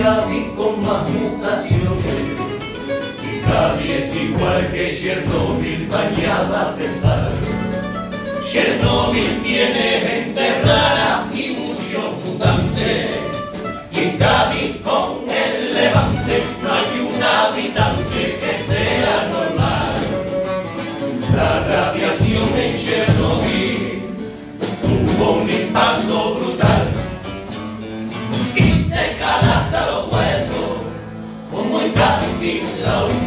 Cádiz con más mutaciones. Cádiz es igual que Chernobyl bañada de sal. Chernobyl tiene gente rara y muchos mutantes. Y en Cádiz con el Levante no hay un habitante que sea normal. La radiación en Chernobyl tuvo un impacto brutal y te cala hasta los huesos como en Cádiz la